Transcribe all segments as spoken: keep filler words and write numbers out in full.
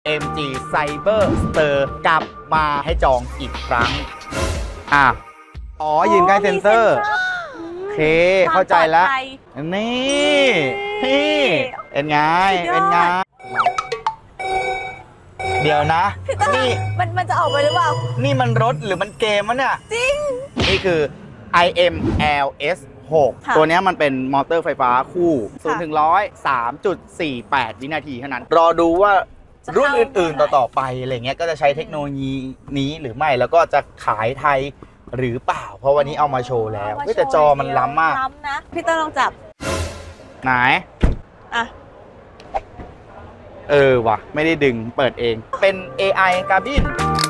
เอ็ม จี Cyber Stir กลับมาให้จองอีกครั้งอ่ะอ๋อยืนใกล้เซ็นเซอร์โอเคเข้าใจแล้วนี่นี่เป็นไงเป็นไงเดี๋ยวนะนี่มันมันจะออกไปหรือเปล่านี่มันรถหรือมันเกมวะเนี่ยจริงนี่คือ ไอ เอ็ม แอล เอส หก ตัวนี้มันเป็นมอเตอร์ไฟฟ้าคู่ศูนย์ถึงร้อย สามจุดสี่แปด วินาทีเท่านั้นรอดูว่ารุ่นอื่นๆต่อๆไปอะไรเงี้ยก็จะใช้เทคโนโลยีนี้หรือไม่แล้วก็จะขายไทยหรือเปล่าเพราะวันนี้เอามาโชว์แล้วแต่จอมันล้ำมากล้ำนะพี่เตอร์ลองจับไหนอ่ะเออว่ะไม่ได้ดึงเปิดเองเป็น เอ ไอ Cabin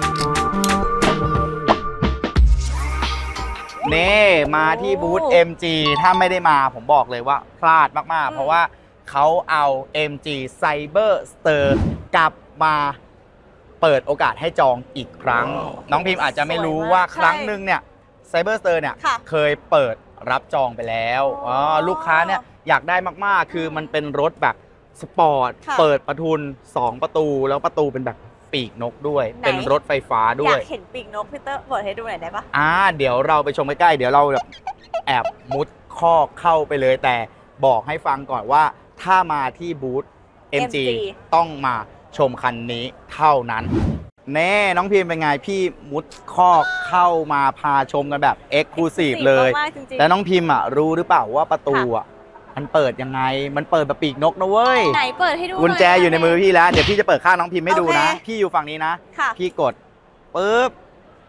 เน่มาที่บูธ เอ็ม จี ถ้าไม่ได้มาผมบอกเลยว่าพลาดมากๆเพราะว่าเขาเอา เอ็ม จี Cyber Stir กลับมาเปิดโอกาสให้จองอีกครั้ง น้องพิมพ์อาจจะไม่รู้ว่าครั้งหนึ่งเนี่ย Cyber Stir เนี่ยเคยเปิดรับจองไปแล้วอ๋อลูกค้าเนี่ยอยากได้มากๆคือมันเป็นรถแบบสปอร์ตเปิดประทุนสองประตูแล้วประตูเป็นแบบปีกนกด้วยเป็นรถไฟฟ้าด้วยอยากเห็นปีกนกพี่เตอร์เปิดให้ดูหน่อยได้ปะอ่าเดี๋ยวเราไปชมใกล้ๆเดี๋ยวเราแบบแอบมุดคอกเข้าไปเลยแต่บอกให้ฟังก่อนว่าถ้ามาที่บูธ เอ็ม จี ต้องมาชมคันนี้เท่านั้นแน่น้องพิมพ์เป็นไงพี่มุดคอกเข้ามาพาชมกันแบบ Exclusive เลยแต่น้องพิมพ์อ่ะรู้หรือเปล่าว่าประตูอ่ะมันเปิดยังไงมันเปิดแบบปีกนกนะเว้ยไหนเปิดให้ดูกุญแจอยู่ในมือพี่แล้วเดี๋ยวพี่จะเปิดข้างน้องพิมพ์ให้ดูนะพี่อยู่ฝั่งนี้นะพี่กดปึ๊บ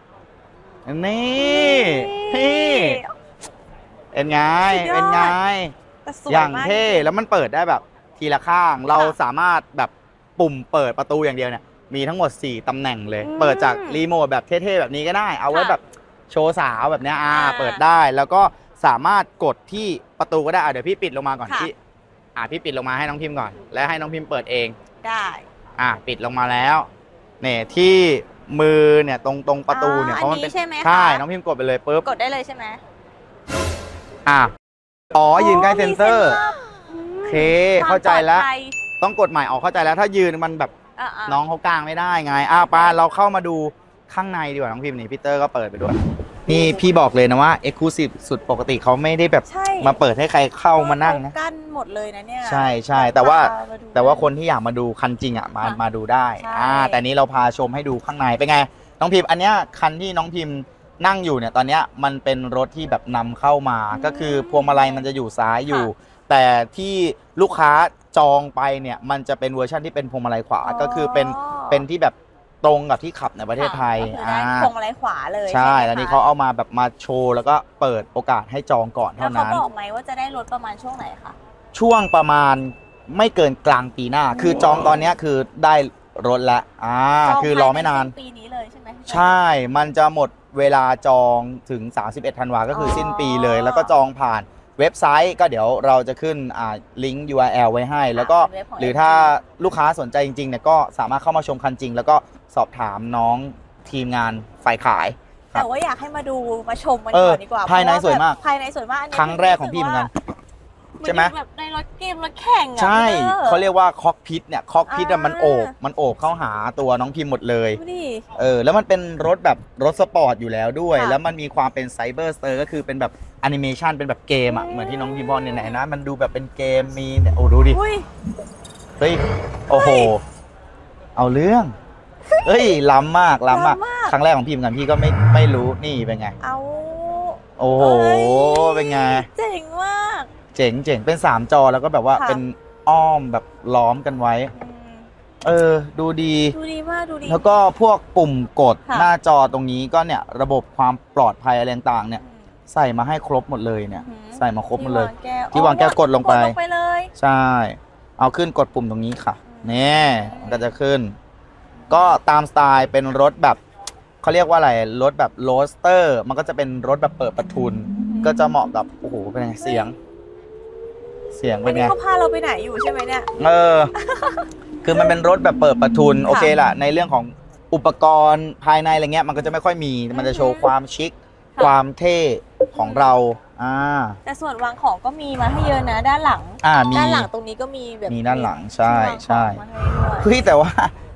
นี่นี่เป็นไงเป็นไงอย่างเท่แล้วมันเปิดได้แบบทีละข้างเราสามารถแบบปุ่มเปิดประตูอย่างเดียวเนี่ยมีทั้งหมดสี่ตำแหน่งเลยเปิดจากรีโมทแบบเท่ๆแบบนี้ก็ได้เอาไว้แบบโชว์สาวแบบนี้อ่าเปิดได้แล้วก็สามารถกดที่ประตูก็ได้เดี๋ยวพี่ปิดลงมาก่อนพี่อ่าพี่ปิดลงมาให้น้องพิมพ์ก่อนแล้วให้น้องพิมพ์เปิดเองได้อ่าปิดลงมาแล้วเนี่ยที่มือเนี่ยตรงตรงประตูเนี่ยเพราะมันเป็นใช่น้องพิมพ์กดไปเลยปุ๊บกดได้เลยใช่ไหมอ่าอ๋อยืนใกล้เซ็นเซอร์โอเคเข้าใจแล้วต้องกดใหม่ออกเข้าใจแล้วถ้ายืนมันแบบน้องเขากางไม่ได้ไงอ้าวป้าเราเข้ามาดูข้างในดีกว่าน้องพิมพ์นี่พีเตอร์ก็เปิดไปด้วยนี่พี่บอกเลยนะว่า Exclusive สุดปกติเขาไม่ได้แบบมาเปิดให้ใครเข้ามานั่งนะกั้นหมดเลยนะเนี่ยใช่ใช่แต่ว่าแต่ว่าคนที่อยากมาดูคันจริงอ่ะมามาดูได้อ่าแต่นี้เราพาชมให้ดูข้างในเป็นไงน้องพิมพ์อันเนี้ยคันที่น้องพิมพ์นั่งอยู่เนี่ยตอนเนี้ยมันเป็นรถที่แบบนำเข้ามาก็คือพวงมาลัยมันจะอยู่ซ้ายอยู่แต่ที่ลูกค้าจองไปเนี่ยมันจะเป็นเวอร์ชันที่เป็นพวงมาลัยขวาก็คือเป็นเป็นที่แบบตรงกับที่ขับในประเทศไทยอ่าพวงมาลัยขวาเลยใช่แล้วนี่เขาเอามาแบบมาโชว์แล้วก็เปิดโอกาสให้จองก่อนเท่านั้นแล้วเขาบอกไหมว่าจะได้รถประมาณช่วงไหนคะช่วงประมาณไม่เกินกลางปีหน้าคือจองตอนนี้คือได้รถแล้วอ่าคือรอไม่นานปีนี้เลยใช่ไหมใช่มันจะหมดเวลาจองถึงสามสิบเอ็ดธันวาก็คือสิ้นปีเลยแล้วก็จองผ่านเว็บไซต์ก็เดี๋ยวเราจะขึ้นอ่าลิงก์ ยู อาร์ แอล ไว้ให้แล้วก็หรือถ้าลูกค้าสนใจจริงๆเนี่ยก็สามารถเข้ามาชมคันจริงแล้วก็สอบถามน้องทีมงานฝ่ายขายแต่ว่าอยากให้มาดูมาชมมันก่อนดีกว่าภายในสวยมากภายในสวยมากครั้งแรกของพี่เหมือนกันใช่ไหมแบบในรถเกมรถแข่งใช่เขาเรียกว่าคอกพิทเนี่ยคอกพิทมันโอบมันโอบเข้าหาตัวน้องพิมหมดเลยเออแล้วมันเป็นรถแบบรถสปอร์ตอยู่แล้วด้วยแล้วมันมีความเป็นไซเบอร์สเตอร์ก็คือเป็นแบบแอนิเมชันเป็นแบบเกมอ่ะเหมือนที่น้องพิมบอกเนี่ยไหนนะมันดูแบบเป็นเกมมีเนี่ยโอ้ดูดิเฮ้ยโอ้โหเอาเรื่องเอ้ยล้ำมากล้ำมากครั้งแรกของพิมกันพี่ก็ไม่ไม่รู้นี่เป็นไงเอาโอ้โหเป็นไงเจ๋งมากเจ๋งเจ๋งเป็นสามจอแล้วก็แบบว่าเป็นอ้อมแบบล้อมกันไว้เออดูดีดูดีมากดูดีแล้วก็พวกปุ่มกดหน้าจอตรงนี้ก็เนี่ยระบบความปลอดภัยอะไรต่างๆเนี่ยใส่มาให้ครบหมดเลยเนี่ยใส่มาครบหมดเลยที่วางแก้วกดลงไปใช่เอาขึ้นกดปุ่มตรงนี้ค่ะนี่มันก็จะขึ้นก็ตามสไตล์เป็นรถแบบเขาเรียกว่าอะไรรถแบบโรสเตอร์มันก็จะเป็นรถแบบเปิดประทุนก็จะเหมาะกับโอ้โหเป็นไงเสียงเสียงเป็นไงเขาพาเราไปไหนอยู่ใช่ไหมเนี่ยเออคือมันเป็นรถแบบเปิดประทุนโอเคล่ะในเรื่องของอุปกรณ์ภายในอะไรเงี้ยมันก็จะไม่ค่อยมีมันจะโชว์ความชิคความเท่ของเราอ่าแต่ส่วนวางของก็มีมาให้เยอะนะด้านหลังอ่ามีด้านหลังตรงนี้ก็มีแบบมีด้านหลังใช่ใช่เฮ้ยแต่ว่า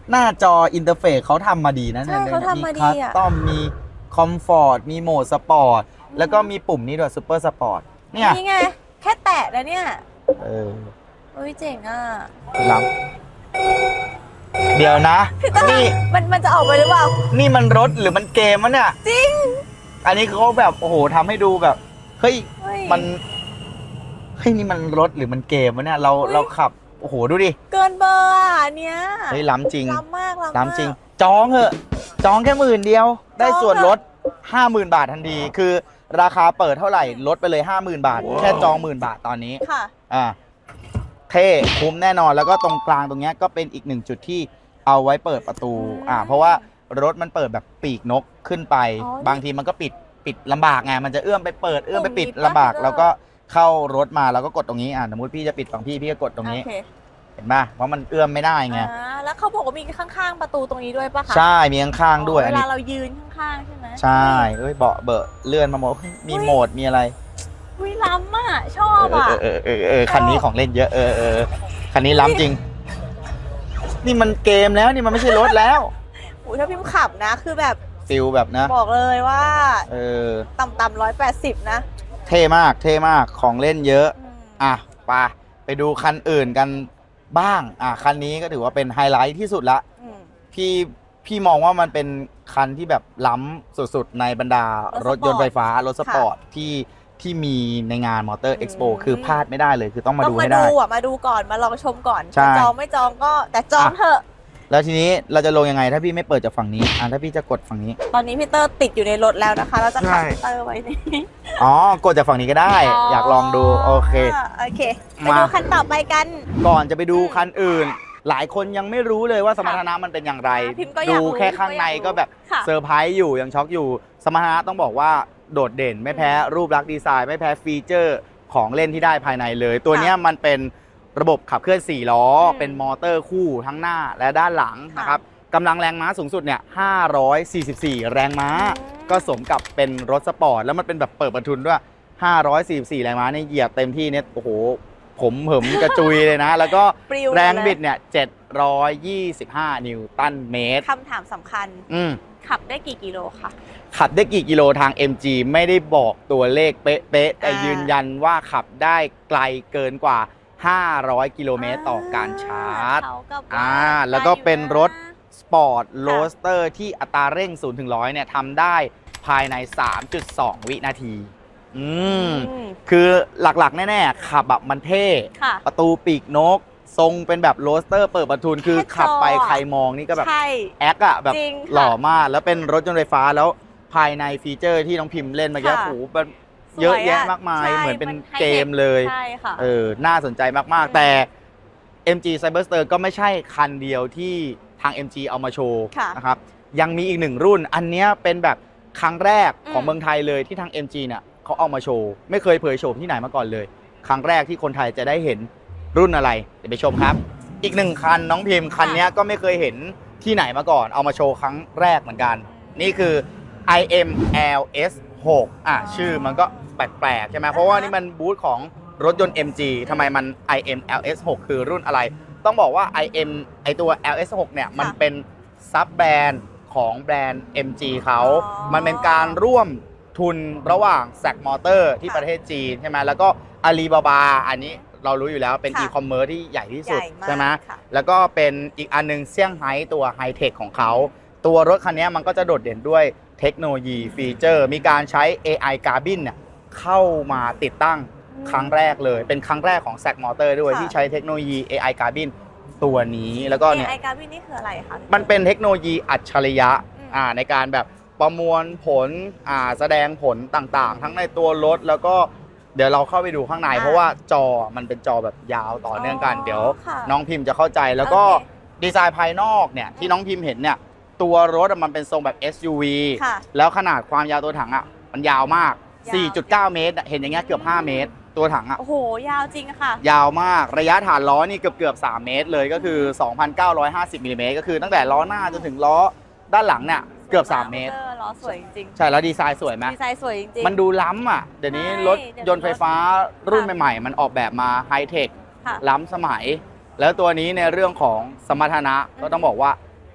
หน้าจออินเทอร์เฟซเขาทำมาดีนะใช่นี่ยเขาทำมาดีคัสอะตอมมีคอมฟอร์ตมีโหมดสปอร์ตแล้วก็มีปุ่มนี้ด้วยซูเปอร์สปอร์ตเนี่ยนี่ไง แค่แตะแล้วเนี่ยเออเฮ้ยเจ๋งอ่ะล้ำเดี๋ยวนะ นี่มันมันจะออกไปหรือเปล่านี่มันรถหรือมันเกมวะเนี่ยจริงอันนี้เขาแบบโอ้โหทำให้ดูแบบเฮ้ยเฮ้ยมันเฮ้ยนี่มันรถหรือมันเกมวะเนี่ยเราเฮ้ยเราขับโอ้โหดูดิเกินเบอร์อ่ะอันเนี้ยเฮ้ยล้ำจริงล้ำมากล้ำมากล้ำจริง จองเหอะจองแค่หมื่นเดียว ได้จองส่วนเถอะลดห้าหมื่นบาททันทีคือราคาเปิดเท่าไหร่ลดไปเลยห้าหมื่นบาท แค่จองหมื่นบาทตอนนี้ค่ะอ่าเท่คุ้มแน่นอนแล้วก็ตรงกลางตรงเนี้ยก็เป็นอีกหนึ่งจุดที่เอาไว้เปิดประตูอืมอ่าเพราะว่ารถมันเปิดแบบปีกนกขึ้นไปอ๋อนี่บางทีมันก็ปิดปิดลำบากไงมันจะเอื้อมไปเปิดเอื้อมไปปิดตรงนี้ลำบากปะแล้วก็เข้ารถมาแล้วก็กดตรงนี้อ่าสมมติพี่จะปิดฝั่งพี่พี่ก็กดตรงนี้โอเคเห็นป่ะเพราะมันเอื้อมไม่ได้ไงอ่าแล้วเขาบอกว่ามีข้างๆประตูตรงนี้ด้วยปะคะใช่มีข้างๆด้วยอ๋ออันเวนี้ลาเรายืนข้างๆใช่ไหมใช่เอ้ยเบาะเบอะเลื่อนมาหมดมีโหมดมีอะไรอุ้ยล้ำอ่ะ ชอบอ่ะเออเออเออเออคันนี้ของเล่นเยอะเออเออคันนี้ล้ำจริง นี่มันเกมแล้วนี่มันไม่ใช่รถแล้วอุ้ยถ้าพิมพ์ขับนะ คือแบบฟิลแบบนะบอกเลยว่าเออต่ำๆร้อยแปดสิบนะเท่มากเท่มากของเล่นเยอะอืมอ่ะไปไปดูคันอื่นกันบ้างอ่ะคันนี้ก็ถือว่าเป็นไฮไลท์ที่สุดละอืมพี่พี่มองว่ามันเป็นคันที่แบบล้ำสุดๆ ในบรรดารถยนต์ไฟฟ้ารถสปอร์ตที่ที่มีในงานมอเตอร์เอ็กซ์โปอืมคือพลาดไม่ได้เลยคือต้องมาต้อดูงมาให้ได้ดูอ่ะ มาดูก่อน มาลองชมก่อนใช่จะจองไม่จองก็แต่จองอ่ะเถอะแล้วทีนี้เราจะลงยังไงถ้าพี่ไม่เปิดจากฝั่งนี้อ่ะถ้าพี่จะกดฝั่งนี้ตอนนี้พี่เตอร์ติดอยู่ในรถแล้วนะคะ เราจะขับใช่พี่เตอร์ไว้นี่อ๋อกดจากฝั่งนี้ก็ได้ อยากลองดูโอเคโอเค ไปมาดูคันต่อไปกันก่อนจะไปดูอืมคันอื่น หลายคนยังไม่รู้เลยว่าสมรรถนะมันเป็นอย่างไรอ่าพิมพ์ก็อยากดูรู้แค่ข้างในก็แบบค่ะเซอร์ไพรส์อยู่ยังช็อกอยู่ สมรรถนะต้องบอกว่าโดดเด่น ไม่แพ้รูปลักษณ์ดีไซน์ ไม่แพ้ฟีเจอร์ของเล่นที่ได้ภายในเลย ตัวเนี้ยมันเป็นระบบขับเคลื่อนสี่ล้ออืมเป็นมอเตอร์คู่ทั้งหน้าและด้านหลังค่ะนะครับกำลังแรงม้าสูงสุดเนี่ยห้าร้อยสี่สิบสี่แรงม้าอืมก็สมกับเป็นรถสปอร์ตแล้วมันเป็นแบบเปิดประทุนด้วยห้าร้อยสี่สิบสี่แรงม้าเนี่ยเหยียบเต็มที่เนี่ยโอ้โหผมเหิมกระจุยเลยนะ แล้วก็ปลิวแรงบิดเลยเนี่ยเจ็ดร้อยยี่สิบห้านิวตันเมตรคำถามสำคัญอืมขับได้กี่กิโลคะขับได้กี่กิโลทาง เอ็ม จี ไม่ได้บอกตัวเลขเป๊ะๆแต่อ่ายืยืนยันว่าขับได้ไกลเกินกว่า ห้าร้อยกิโลเมตรต่อการชาร์จเท่กับว่าอ่าแล้วก็เป็นรถ สปอร์ตโรค่ะสเตอร์ที่อัตราเร่งศูนย์ถึงร้อยเนี่ยทำได้ภายใน สามจุดสอง วินาที อืมอืมคือหลักๆ แน่ๆ ขับแบบมันเท่ค่ะประตูปีกนก ทรงเป็นแบบโรสเตอร์เปิดประทุน คือแค่จอขับไปใครมองนี่ก็แบบใช่แอคอะแบบจริงค่ะหล่อมาก แล้วเป็นรถยนต์ไฟฟ้าแล้วภายในฟีเจอร์ที่น้องพิมพ์เล่นเมื่อกี้ค่ะโอ้โหมันเยอะแยะมากมายใช่เหมือนเป็นมันไฮเทคเกมเลยใช่ค่ะเออ น่าสนใจมากอืมๆ แต่ เอ็ม จี Cyberster ก็ไม่ใช่คันเดียวที่ทาง เอ็ม จี เอามาโชว์ค่ะนะครับ ยังมีอีกหนึ่งรุ่น อันเนี้ยเป็นแบบครั้งแรกของอืมเมืองไทยเลยที่ทาง เอ็ม จี เนี่ยเขาเอามาโชว์ ไม่เคยเผยโฉมที่ไหนมาก่อนเลย ครั้งแรกที่คนไทยจะได้เห็นรุ่นอะไร เดี๋ยวไปชมครับ อีกหนึ่งคันน้องพิมพ์คันเนี้ยก็ไม่เคยเห็นที่ไหนมาก่อน เอามาโชว์ครั้งแรกเหมือนกัน นี่คือ ไอ เอ็ม แอล เอส หก อ่ะชื่อมันก็แปลกๆใช่ไหมเพราะว่านี่มันบูธของรถยนต์ เอ็ม จี ทำไมมัน ไอ เอ็ม แอล เอส หก คือรุ่นอะไร ต้องบอกว่า ไอ เอ็ม ไอตัว แอล เอส หก เนี่ยมันเป็นซับแบรนด์ของแบรนด์ เอ็ม จี เขาอ๋อมันเป็นการร่วมทุนระหว่าง แซค มอเตอร์ ที่ค่ะประเทศจีนใช่ไหมแล้วก็อาลีบาบาอันนี้เรารู้อยู่แล้วเป็นค่ะอีคอมเมิร์ซที่ใหญ่ที่สุดใหญ่มากใช่ไหมค่ะแล้วก็เป็นอีกอันหนึงเซี่ยงไฮ้ตัวไฮเทคของเขา ตัวรถคันนี้มันก็จะโดดเด่นด้วยเทคโนโลยีฟีเจอร์ มีการใช้ เอ ไอ Carbon เนี่ยเข้ามาติดตั้งอืมครั้งแรกเลย เป็นครั้งแรกของ แซค มอเตอร์ ด้วยค่ะที่ใช้เทคโนโลยี เอ ไอ Carbon ตัวนี้แล้วก็เนี่ยเอ ไอ การบินนี่คืออะไรคะมันเป็นเทคโนโลยีอัจฉริยะอืมอ่าในการแบบประมวลผลอ่าแสดงผลต่างๆ ทั้งในตัวรถแล้วก็เดี๋ยวเราเข้าไปดูข้างในอ่าเพราะว่าจอมันเป็นจอแบบยาวต่อเนื่องกันอ๋อเดี๋ยวค่ะน้องพิมพ์จะเข้าใจแล้วก็โอเคดีไซน์ภายนอกเนี่ยที่น้องพิมพ์เห็นเนี่ยตัวรถอะมันเป็นทรงแบบ เอส ยู วีค่ะแล้วขนาดความยาวตัวถังอ่ะมันยาวมากยาวสี่จุดเก้า เมตรอะเห็นอย่างเงี้ยเกือบห้าเมตร ตัวถังอ่ะโอ้โห ยาวจริงค่ะยาวมากระยะฐานล้อนี่เกือบเกือบสามเมตรเลยก็คือ สองพันเก้าร้อยห้าสิบมิลลิเมตรก็คือตั้งแต่ล้อหน้าจนถึงล้อด้านหลังเนี่ยเกือบสามเมตรออล้อสวยจริงใช่แล้วดีไซน์สวยไหมๆดีไซน์สวยจริงๆมันดูล้ำอ่ะ เดี๋ยวนี้ใช่รถเดี๋ยวยนต์ไฟฟ้ารุ่นใหม่ๆ มันออกแบบมาไฮเทคค่ะล้ำสมัย แล้วตัวนี้ในเรื่องของสมรรถนะก็ต้องบอกว่า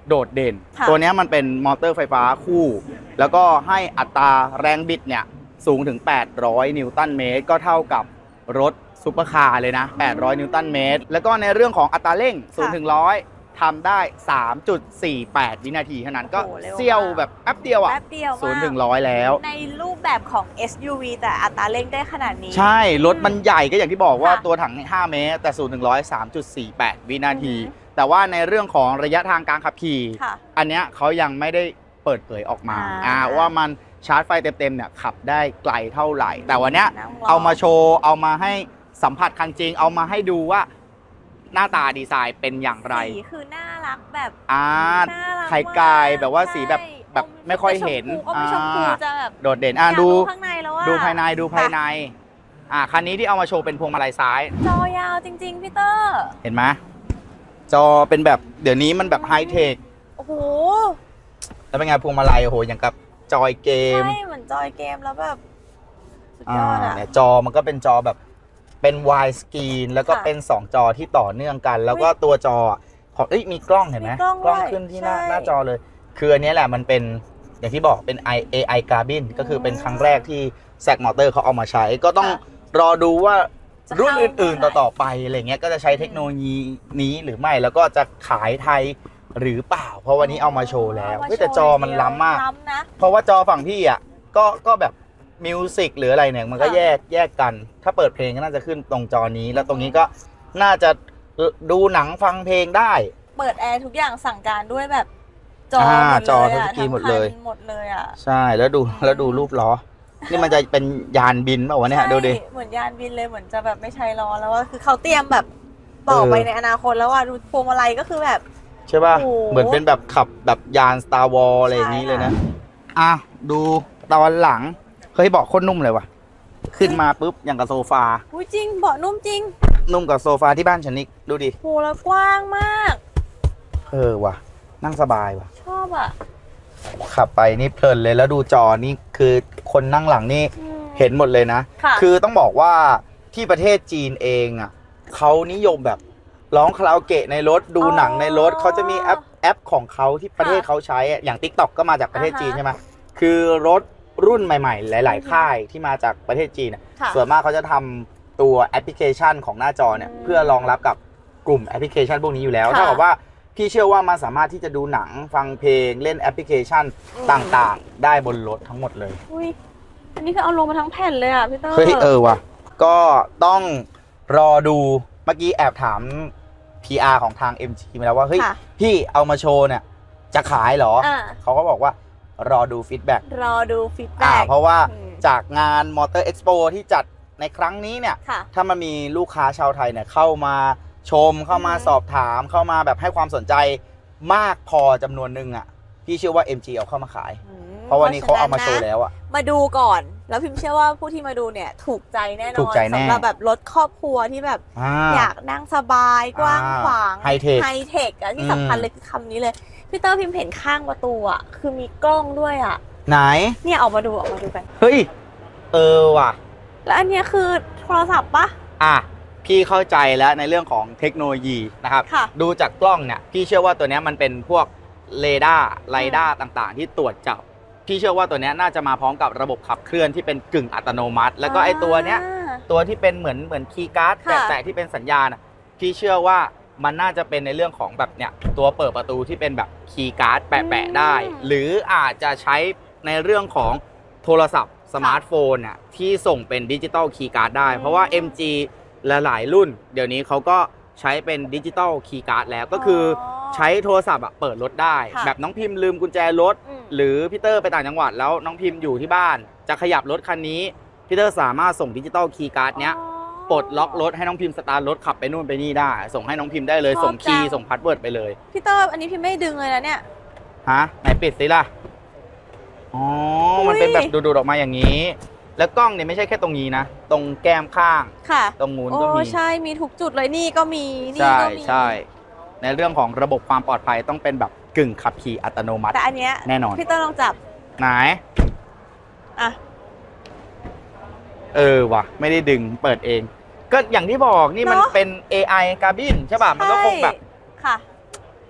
โดดเด่นค่ะตัวเนี้ยมันเป็นมอเตอร์ไฟฟ้าคู่ แล้วก็ให้อัตราแรงบิดเนี่ยสูงถึง แปดร้อย นิวตันเมตร ก็เท่ากับรถซุปเปอร์คาร์เลยนะ แปดร้อย นิวตันเมตร แล้วก็ในเรื่องของอัตราเร่งศูนย์ถึงร้อยทำได้ สามจุดสี่แปด วินาทีเท่านั้นก็โอ้โหเร็วมากเซี่ยวแบบแป๊บเดียวอ่ะแป๊บเดียวศูนย์มากถึงร้อยแล้วในรูปแบบของ เอส ยู วี แต่อัตราเร่งได้ขนาดนี้ใช่ รถมันใหญ่ก็อย่างที่บอกว่าค่ะตัวถังห้าเมตร แต่ศูนย์ถึงร้อย สามจุดสี่แปด วินาทีอือหือแต่ว่าในเรื่องของระยะทางการขับขี่ค่ะอันเนี้ยเขายังไม่ได้เปิดเผยออกมาอ่าอ่าว่ามันชาร์จไฟเต็มๆเนี่ยขับได้ไกลเท่าไหร่ แต่วันเนี้ยนั่งรอเอามาโชว์เอามาให้สัมผัสคันจริง เอามาให้ดูว่าหน้าตาดีไซน์เป็นอย่างไรสีคือน่ารักแบบอ่าน่ารักไข่ไก่แบบว่าสีแบบใช่แบบไม่ค่อยเห็นอมชมพูอ่าจะแบบโดดเด่นอ่ะอยากดูข้างในแล้วอะดูภายในดูภายในอ่าคันนี้ที่เอามาโชว์เป็นพวงมาลัยซ้ายจอยาวจริง ๆ พี่เตอร์เห็นไหมจอเป็นแบบเดี๋ยวนี้มันแบบไฮเทคโอ้โหแล้วเป็นไงพวงมาลัยโอ้โหอย่างกับจอยเกมใช่เหมือนจอยเกมแล้วแบบสุดอ่ายอดอะเนี่ยจอมันก็เป็นจอแบบเป็น wide screen แล้วก็ค่ะเป็นสองจอที่ต่อเนื่องกัน แล้วก็ตัวจอของเอ้ยมีกล้องเห็นไหมมีกล้องด้วยขึ้นที่หน้าใช่หน้าจอเลย คืออันนี้แหละมันเป็นอย่างที่บอกเป็น เอ ไอ Cabin ก็คือเป็นครั้งแรกที่ แซก Motor เขาเอามาใช้ ก็ต้องค่ะรอดูว่าจะรุ่นเข้าอื่นเมื่อไหร่ๆ ต่อๆไปอะไรเงี้ยก็จะใช้เทคโนโลยีนี้หรือไม่แล้วก็จะขายไทยหรือเปล่า เพราะวันนี้เอามาโชว์แล้วเามาเฮ้ยแต่จอมันล้ำมากล้ำนะเพราะว่าจอฝั่งพี่อ่ะก็ก็แบบมิวสิกหรืออะไรเนี่ยมันก็ค่ะแยกแยกกัน ถ้าเปิดเพลงก็น่าจะขึ้นตรงจอนี้ แล้วตรงนี้ก็น่าจะดูหนังฟังเพลงได้เปิดแอร์ทุกอย่างสั่งการด้วยแบบจออ่าหมดจอเลยอะทัชสกรีนหมดเลยทั้งคันหมดเลยอ่ะใช่แล้วดูแล้วดูรูปล้อ นี่มันจะเป็นยานบินเปล่าวะเนี่ยดูดิใช่เหมือนยานบินเลยเหมือนจะแบบไม่ใช้ล้อแล้วว่าคือเขาเตรียมแบบต่อไปเออในอนาคตแล้วว่าดูพวงมาลัยก็คือแบบใช่ป่ะโอ้โหเหมือนเป็นแบบขับแบบยาน Star Wars อะไรอย่างนี้เลยนะ อ่ะ ดูตอนหลังเฮ้ยเบาะโคตรนุ่มเลยว่ะ ขึ้นมาปุ๊บอย่างกับโซฟาอุ้ยจริงเบาะนุ่มจริงนุ่มกับโซฟาที่บ้านฉันนี่ดูดิโหแล้วกว้างมากเออว่ะ นั่งสบายว่ะชอบอ่ะขับไปนี่เพลินเลยแล้วดูจอนี่คือคนนั่งหลังนี่อืมเห็นหมดเลยนะค่ะคือต้องบอกว่าที่ประเทศจีนเองอ่ะเขานิยมแบบร้องคาราโอเกะในรถดูหนังในรถเขาจะมีแอปแอปของเขาที่ประเทศเขาใช้อะอย่าง TikTok ก็มาจากประเทศจีนใช่ไหมคือรถรุ่นใหม่ๆ หลาย ๆ ค่ายที่มาจากประเทศจีนอะค่ะส่วนมากเขาจะทำตัวแอปพลิเคชันของหน้าจอเนี่ยอืมเพื่อรองรับกับกลุ่มแอปพลิเคชันพวกนี้อยู่แล้วค่ะเท่ากับว่าพี่เชื่อว่ามันสามารถที่จะดูหนังฟังเพลงเล่นแอปพลิเคชันอืมต่างๆ ได้บนรถทั้งหมดเลยอุ้ยอันนี้คือเอาลงมาทั้งแผ่นเลยอ่ะพี่เตอร์เฮ้ยเออว่ะ ก็ต้องรอดูเมื่อกี้แอบถาม พี อาร์ ของทาง เอ็ม จี มาแล้วว่า เฮ้ยค่ะพี่เอามาโชว์เนี่ย จะขายเหรออ่าเขาก็บอกว่ารอดูฟีดแบ็กรอดูฟีดอ่าแบ็กเพราะว่าอืมจากงาน Motor Expo ที่จัดในครั้งนี้เนี่ยค่ะถ้ามันมีลูกค้าชาวไทยเนี่ยเข้ามาชมเข้ามาอืมสอบถามเข้ามาแบบให้ความสนใจมากพอจำนวนหนึ่งอ่ะพี่เชื่อว่า เอ็ม จี เอาเข้ามาขายอืมเพราะวันนี้เขาเอามาโชว์พระฉะนั้นนะแล้วอ่ะมาดูก่อน แล้วพิมเชื่อว่าผู้ที่มาดูเนี่ยถูกใจแน่นอนถูกใจแน่สำหรับแบบรถครอบครัวที่แบบอ่าอยากนั่งสบายกว้างขวางไฮเทคไฮเทคอะที่อืมสำคัญเลยคือคำนี้เลยพี่เตอร์พิมเห็นข้างประตูอะคือมีกล้องด้วยอะไหนเนี่ยออกมาดูออกมาดูกันเฮ้ย เออว่ะแล้วอันเนี้ยคือโทรศัพท์ปะอ่ะ พี่เข้าใจแล้วในเรื่องของเทคโนโลยีนะครับค่ะดูจากกล้องเนี่ย พี่เชื่อว่าตัวเนี้ยมันเป็นพวกเรดาร์ไรดาร์ต่างๆ ที่ตรวจจับ พี่เชื่อว่าตัวเนี้ยน่าจะมาพร้อมกับระบบขับเคลื่อนที่เป็นกึ่งอัตโนมัติ แล้วก็ไอ้ตัวเนี้ยอ่าตัวที่เป็นเหมือนเหมือนคีย์การ์ดค่ะแตะๆที่เป็นสัญญาณอะพี่เชื่อว่ามันน่าจะเป็นในเรื่องของแบบเนี่ยตัวเปิดประตูที่เป็นแบบคีย์การ์ดแปะๆได้ หรืออาจจะใช้ในเรื่องของโทรศัพท์สมาร์ทโฟนน่ะที่ส่งเป็นดิจิตอลคีย์การ์ดได้ เพราะว่า เอ็ม จี หลายๆรุ่น เดี๋ยวนี้เขาก็ใช้เป็นดิจิตอลคีย์การ์ดแล้วก็คืออใช้โทรศัพท์อะเปิดรถได้ค่ะแบบน้องพิมพ์ลืมกุญแจรถอืมหรือพี่เตอร์ไปต่างจังหวัดแล้วน้องพิมพ์อยู่ที่บ้าน จะขยับรถคันนี้พี่เตอร์สามารถส่งดิจิตอลคีย์การ์ดเนี้ยอ๋อปลดล็อกรถให้น้องพิมพ์สตาร์ทรถขับไปนู่นไปนี่ได้ ส่งให้น้องพิมพ์ได้เลยชอบส่งคีย์จังส่งพาสเวิร์ดไปเลยพี่เตอร์อันนี้พิมไม่ดึงเลยนะเนี่ยฮะไหนปิดสิล่ะอ๋ออุ๊ยมันเป็นแบบดูดๆออกมาอย่างนี้ แล้วกล้องเนี่ยไม่ใช่แค่ตรงนี้นะตรงแก้มข้างค่ะตรงนู้นโอ้ก็มีใช่มีทุกจุดเลยนี่ก็มีนี่ใช่ก็มีใช่ในเรื่องของระบบความปลอดภัยต้องเป็นแบบกึ่งขับขี่อัตโนมัติแต่อันเนี้ยแน่นอนพี่เตอร์ลองจับไหนอ่ะเออว่ะ ไม่ได้ดึงเปิดเอง ก็อย่างที่บอกนี่มันเนอะเป็น เอ ไอ Cabin ใช่ป่ะ มันก็คงแบบค่ะ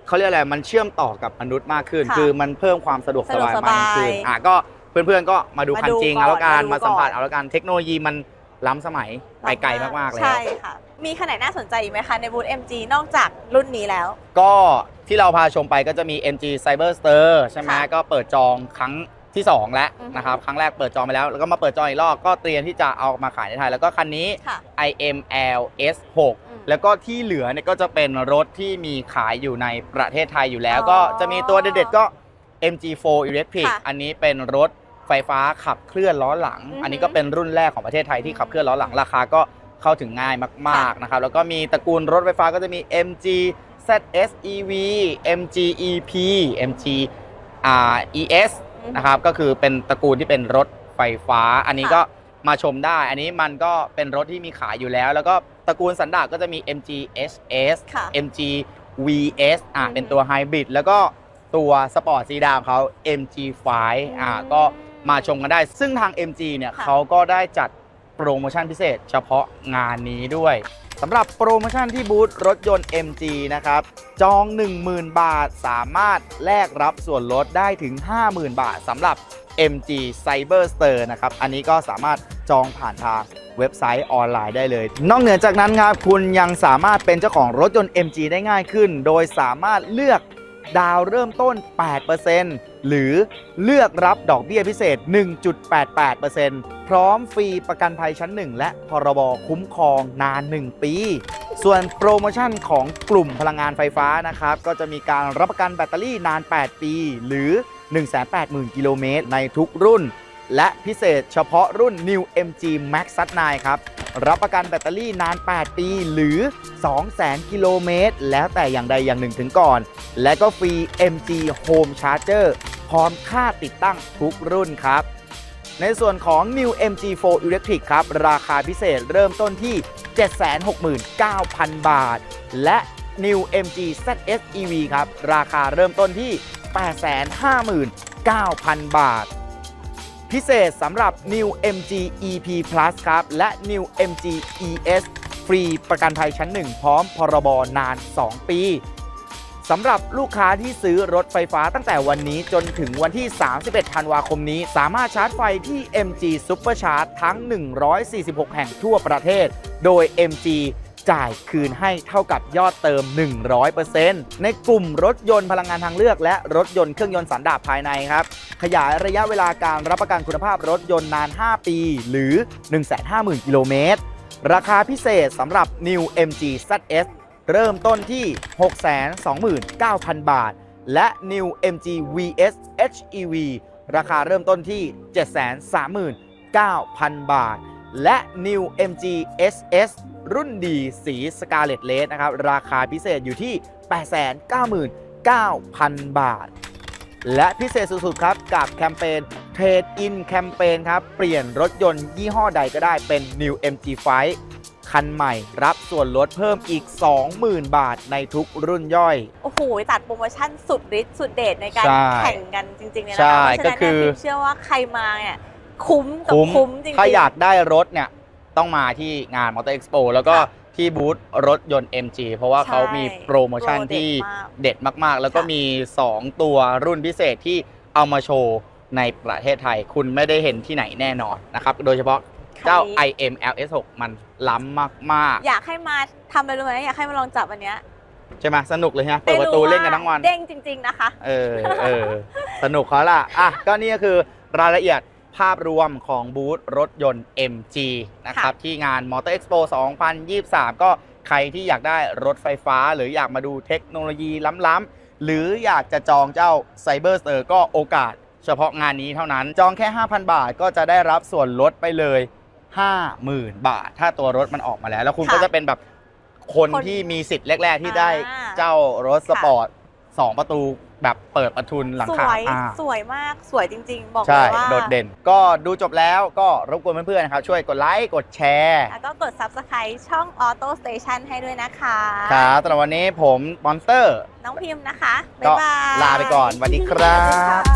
เขาเรียกอะไรมันเชื่อมต่อกับมนุษย์มากขึ้นค่ะคือมันเพิ่มความสะดวกสบายสะดวกสบายมากขึ้นอ่ะก็เพื่อนๆก็มาดูมาคันดูจริงก่อนเอาแล้วกันมาดูมาสัมผัสก่อนเอาแล้วกันเทคโนโลยีมันล้ำสมัยไปไกลมากๆแล้วใช่ค่ะมีคันไหนน่าสนใจอีกไหมคะในบูธ เอ็ม จี นอกจากรุ่นนี้แล้วก็ที่เราพาชมไปก็จะมี เอ็ม จี Cyberster ใช่ไหมค่ะก็เปิดจองครั้งที่สองแล้วอือฮึนะครับครั้งแรกเปิดจองไปแล้วแล้วก็มาเปิดจองอีกรอบก็เตรียมที่จะเอามาขายในไทยแล้วก็คันนี้ค่ะไอ เอ็ม แอล เอส หกอืมแล้วก็ที่เหลือเนี่ยก็จะเป็นรถที่มีขายอยู่ในประเทศไทยอยู่แล้วอ๋อก็จะมีตัวเด็ดๆก็ เอ็ม จี โฟร์ Electric ค่ะอันนี้เป็นรถไฟฟ้าขับเคลื่อนล้อหลังอือฮึอันนี้ก็เป็นรุ่นแรกของประเทศไทยที่ขับเคลื่อนล้อหลังราคาก็เข้าถึงง่ายมากๆนะครับแล้วก็มีตระกูลรถไฟฟ้าก็จะมี เอ็ม จี แซด เอส อี วี เอ็ม จี อี พี เอ็ม จี อ่า อี เอส นะครับก็คือเป็นตระกูลที่เป็นรถไฟฟ้า อันนี้ค่ะก็มาชมได้ อันนี้มันก็เป็นรถที่มีขายอยู่แล้ว แล้วก็ตระกูลสันดาปก็จะมี เอ็ม จี เอช เอสค่ะเอ็ม จี วี เอส อ่ะอืมเป็นตัวไฮบริดแล้วก็ตัวสปอร์ตซีดานเขา เอ็ม จี ไฟว์ อ่ะอืมก็มาชมกันได้ ซึ่งทาง เอ็ม จี เนี่ยค่ะเขาก็ได้จัดโปรโมชั่นพิเศษเฉพาะงานนี้ด้วยสำหรับโปรโมชั่นที่บูธรถยนต์ เอ็ม จี นะครับ จอง หนึ่งหมื่น บาทสามารถแลกรับส่วนลดได้ถึง ห้าหมื่น บาทสำหรับ เอ็ม จี Cyberster นะครับ อันนี้ก็สามารถจองผ่านทางเว็บไซต์ออนไลน์ได้เลย นอกเหนือจากนั้นครับ คุณยังสามารถเป็นเจ้าของรถยนต์ เอ็ม จี ได้ง่ายขึ้น โดยสามารถเลือกดาวน์เริ่มต้น แปดเปอร์เซ็นต์ หรือเลือกรับดอกเบี้ยพิเศษ หนึ่งจุดแปดแปดเปอร์เซ็นต์ พร้อมฟรีประกันภัยชั้นหนึ่งและพรบคุ้มครองนาน หนึ่ง ปี ส่วนโปรโมชั่นของกลุ่มพลังงานไฟฟ้านะครับ ก็จะมีการรับประกันแบตเตอรี่นาน แปด ปี หรือ หนึ่งแสนแปดหมื่น กิโลเมตรในทุกรุ่น และพิเศษเฉพาะรุ่น New เอ็ม จี Max ซัด ไนน์ ครับ รับประกันแบตเตอรี่นาน แปด ปี หรือ สองแสน กิโลเมตร แล้วแต่อย่างใดอย่างหนึ่งถึงก่อน และก็ฟรี เอ็ม จี Home Charger พร้อมค่าติดตั้งทุกรุ่นครับ ในส่วนของ New เอ็ม จี โฟร์ Electric ครับ ราคาพิเศษเริ่มต้นที่ เจ็ดแสนหกหมื่นเก้าพัน บาท และ New เอ็ม จี แซด เอส อี วี ครับ ราคาเริ่มต้นที่ แปดแสนห้าหมื่นเก้าพัน บาท พิเศษสำหรับ New เอ็ม จี อี พี Plus ครับ และ New เอ็ม จี อี เอส ฟรีประกันภัยชั้นหนึ่งพร้อมพรบนาน สอง ปี สำหรับลูกค้าที่ซื้อรถไฟฟ้าตั้งแต่วันนี้จนถึงวันที่ สามสิบเอ็ด ธันวาคมนี้ สามารถชาร์จไฟที่ เอ็ม จี Supercharge ทั้ง หนึ่งร้อยสี่สิบหก แห่งทั่วประเทศ โดย เอ็ม จี จ่ายคืนให้เท่ากับยอดเติม หนึ่งร้อยเปอร์เซ็นต์ ในกลุ่มรถยนต์พลังงานทางเลือกและรถยนต์เครื่องยนต์สันดาปภายในครับ ขยายระยะเวลาการรับประกันคุณภาพรถยนต์นาน ห้า ปี หรือ หนึ่งแสนห้าหมื่น กิโลเมตร ราคาพิเศษสำหรับ New เอ็ม จี แซด เอส เริ่มต้นที่ หกแสนสองหมื่นเก้าพัน บาท และ New เอ็ม จี วี เอส เอช อี วี ราคาเริ่มต้นที่ เจ็ดแสนสามหมื่นเก้าพัน บาท และ New เอ็ม จี เอส เอส รุ่นดีสี Scarlet Red นะครับ ราคาพิเศษอยู่ที่ แปดแสนเก้าหมื่นเก้าพัน บาท และพิเศษสุดๆครับกับแคมเปญ Trade In แคมเปญครับ เปลี่ยนรถยนต์ยี่ห้อใดก็ได้เป็น New เอ็ม จี ไฟว์ คันใหม่รับส่วนลดเพิ่มอีก สองหมื่น บาทในทุกรุ่นย่อยโอ้โหตัดโปรโมชั่นสุดฤทธิ์สุดเดชในการใช่แข่งกันจริงๆเลยนะใช่คะเพราะฉะนั้นก็คือเนี่ยพิมเชื่อว่าใครมาเนี่ยคุ้มกับคุ้มคุ้มจริงๆถ้าอยากได้รถเนี่ยต้องมาที่งาน Motor Expo แล้วก็ค่ะที่บูธรถยนต์ เอ็ม จี เพราะว่าใช่เขามีโปรโมชั่นโปรเด็ดที่มากเด็ดมากๆ แล้วก็ค่ะมี สอง ตัวรุ่นพิเศษที่เอามาโชว์ในประเทศไทย คุณไม่ได้เห็นที่ไหนแน่นอนนะครับ โดยเฉพาะเจ้า ไอ เอ็ม แอล เอส หก มันล้ำมากอยากให้มาทำไปรู้ไหมอยากให้มาลองจับอันเนี้ยๆ ใช่ไหมสนุกเลยฮะเปิดประตูเล่นกันทั้งวันเด้งจริง ๆนะคะเออเออ สนุกเขาล่ะ อ่ะ ก็นี่ก็คือรายละเอียดภาพรวมของบูธรถยนต์ เอ็ม จี นะครับ ที่งาน Motor Expo สองพันยี่สิบสาม ก็ใครที่อยากได้รถไฟฟ้า หรืออยากมาดูเทคโนโลยีล้ำๆหรืออยากจะจองเจ้า Cyberster ก็โอกาสเฉพาะงานนี้เท่านั้น จองแค่ ห้าพัน บาทก็จะได้รับส่วนลดไปเลย ห้าหมื่น บาท ถ้าตัวรถมันออกมาแล้ว แล้วคุณค่ะก็จะเป็นแบบคนคนที่มีสิทธิ์แรก ๆ ที่ได้อ่าเจ้ารถสปอร์ตสองประตูแบบเปิดประทุนหลังสคาวยอ่าสวยมากสวยจริง ๆ บอกเลใช่ยว่าโดดเด่น ก็ดูจบแล้วก็รบกวนเพื่อนๆนะครับ ช่วยกดไลค์ กดแชร์แล้วก็กด Subscribe ช่อง Auto Station ให้ด้วยนะคะครับสำหรับวันนี้ผมมอนสเตอร์น้องพิมพ์นะคะ บ๊าก็ยบายลาไปก่อนสวัสดีครับสวัสดีค่ะ